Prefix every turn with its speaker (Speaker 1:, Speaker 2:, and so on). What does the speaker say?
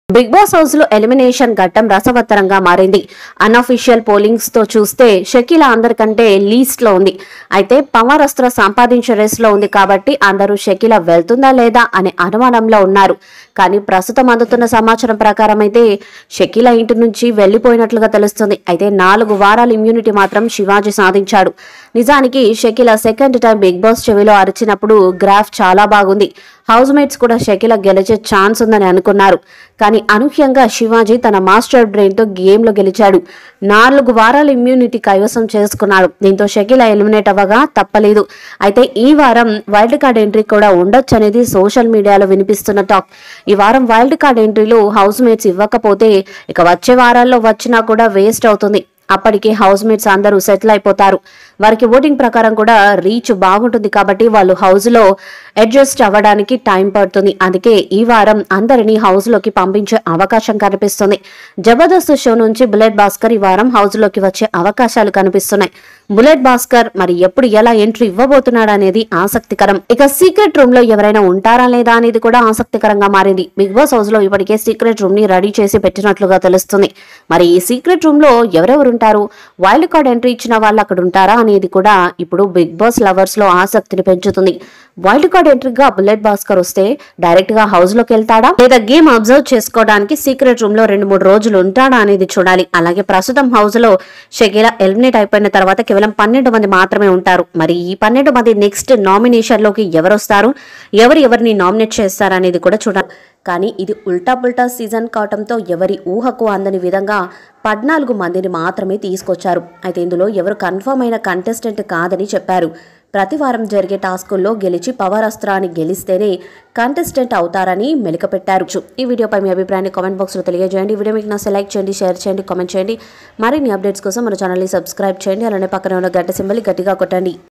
Speaker 1: Big boss house లో elimination ఘట్టం రసవత్తరంగా మారింది. అన్అఫీషియల్ పోలింగ్స్ తో చూస్తే షకీలా అందరికంటే లీస్ట్ లో ఉంది. అయితే పవర్ అస్త్ర సంపాదించే రేస్ లో ఉంది కాబట్టి అందరూ షకీలా వెళ్తుందా లేదా అనే అనుమానంలో ఉన్నారు. కానీ ప్రస్తుతం అందుతున్న సమాచారం ప్రకారం అయితే షకీలా ఇంటి నుంచి వెళ్లిపోయినట్లుగా తెలుస్తుంది. అయితే 4 వారాల ఇమ్యూనిటీ మాత్రం శివాజీ సాధించాడు. నిజానికి Shakeela second time big boss చెవిలో అరిచినప్పుడు గ్రాఫ్ చాలా బాగుంది. హౌస్ మేట్స్ కూడా షకీలా గెలిచే ఛాన్స్ ఉందని అనుకున్నారు. కానీ అనూహ్యంగా శివాజీ తన మాస్టర్ బ్రెయిన్ తో గేమ్ లో గెలిచాడు. 4 వారాల ఇమ్యూనిటీ కైవసం చేసుకున్నాడు. దీంతో షకీలా ఎలిమినేట్ అవ్వగా తప్పలేదు. అయితే ఈ వారం వైల్డ్ కార్డ్ ఎంట్రీ కూడా ఉండొచ్చు అనేది సోషల్ మీడియాలో వినిపిస్తున్న టాక్. ఈ వారం వైల్డ్ కార్డ్ ఎంట్రీలు హౌస్ మేట్స్ ఇవ్వకపోతే ఇక వచ్చే వారాల్లో వచ్చినా కూడా వేస్ట్ అవుతుంది. అప్పటికి హౌస్ మేట్స్ అందరూ సెటిల్ అయిపోతారు. వారికి ఓటింగ్ ప్రకారం కూడా రీచ్ బాగుంటుంది కాబట్టి వాళ్ళు హౌస్ లో అడ్జస్ట్ అవ్వడానికి టైం పడుతుంది. అందుకే ఈ వారం అందరినీ హౌస్ లోకి పంపించే అవకాశం కనిపిస్తుంది. జబర్దస్త్ షో నుంచి బుల్లెట్ భాస్కర్ ఈ వారం హౌస్ లోకి వచ్చే అవకాశాలు కనిపిస్తున్నాయి. బుల్లెట్ భాస్కర్ మరి ఎప్పుడు ఎలా ఎంట్రీ ఇవ్వబోతున్నాడు అనేది ఆసక్తికరం. ఇక సీక్రెట్ రూమ్ లో ఎవరైనా ఉంటారా లేదా అనేది కూడా ఆసక్తికరంగా మారింది. బిగ్ బాస్ హౌస్ లో ఇప్పటికే సీక్రెట్ రూమ్ ని రెడీ చేసి పెట్టినట్లుగా తెలుస్తుంది. మరి ఈ సీక్రెట్ రూమ్ లో ఎవరెవరు ఉంటారు, వైల్డ్ కార్డ్ ఎంట్రీ ఇచ్చిన వాళ్ళు అక్కడ ఉంటారా అనేది కూడా ఇప్పుడు బిగ్ బాస్ లవర్స్ లో ఆసక్తిని పెంచుతుంది. వైల్డ్ కార్డ్ ఎంట్రీగా బుల్లెట్ భాస్కర్ వస్తే డైరెక్ట్ గా హౌస్ లోకి వెళ్తాడా లేదా గేమ్ అబ్జర్వ్ చేసుకోవడానికి సీక్రెట్ రూమ్ లో 2-3 రోజులు ఉంటాడా అనేది చూడాలి. అలాగే ప్రస్తుతం హౌస్ లో షకీలా ఎలిమినేట్ అయిపోయిన తర్వాత కేవలం 12 మంది మాత్రమే ఉంటారు. మరి ఈ 12 మంది నెక్స్ట్ నామినేషన్ లోకి ఎవరు వస్తారు, ఎవరిని నామినేట్ చేస్తారు అనేది కూడా చూడాలి. కానీ ఇది ఉల్టా పుల్టా సీజన్ కావటంతో ఎవరి ఊహకు అందని విధంగా 14 మందిని మాత్రమే తీసుకొచ్చారు. అయితే ఇందులో ఎవరు కన్ఫర్మ్ అయిన కంటెస్టెంట్ కాదని చెప్పారు. ప్రతి వారం జరిగే టాస్కుల్లో గెలిచి పవర్ అస్త్రాన్ని గెలిస్తేనే కంటెస్టెంట్ అవుతారని మెలికపెట్టారు. ఈ వీడియోపై మీ అభిప్రాయాన్ని కామెంట్ బాక్స్ లో తెలియజేయండి. వీడియో మీకు నచ్చితే లైక్ చేయండి, షేర్ చేయండి, కామెంట్ చేయండి. మరిన్ని అప్డేట్స్ కోసం మన ఛానల్ ని సబ్స్క్రైబ్ చేయండి. అలానే పక్కన ఉన్న గంట సింబల్ గట్టిగా కొట్టండి.